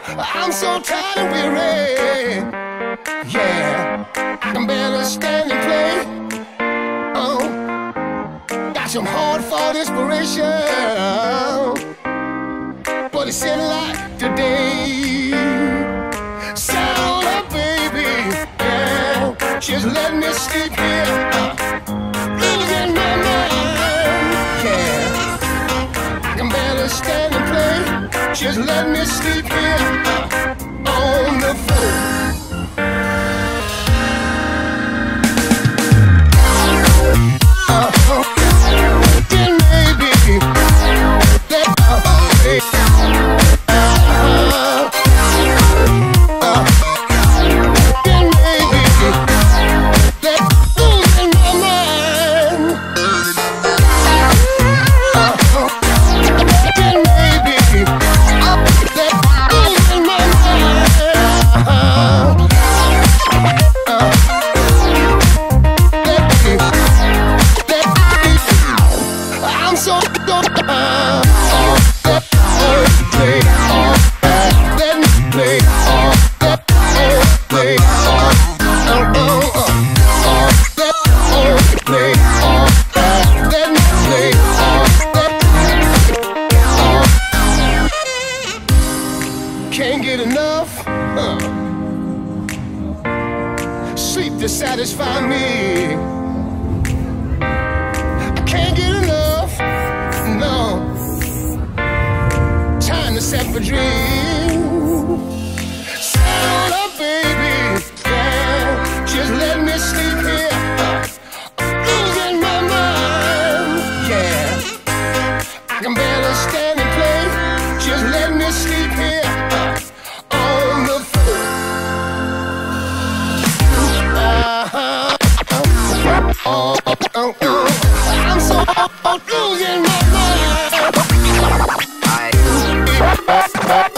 I'm so tired and weary. Yeah, I can barely stand and play. Oh, got some hard-fought inspiration, but it's in like today. Sound up, baby. Yeah, just let me sleep here. Losing my mind. Yeah, I can barely stand and play. Just let me sleep here on the floor. Then maybe losing my mind. Then maybe losing my I'm so play let me play play let me play can't get enough sleep to satisfy me. Can't get enough, no. Time to set for dreams. Sound up, baby. Yeah, just let me sleep here. Losing my mind. Yeah, I can barely stand and play. Just let me sleep here on the floor. I'm so losing my mind.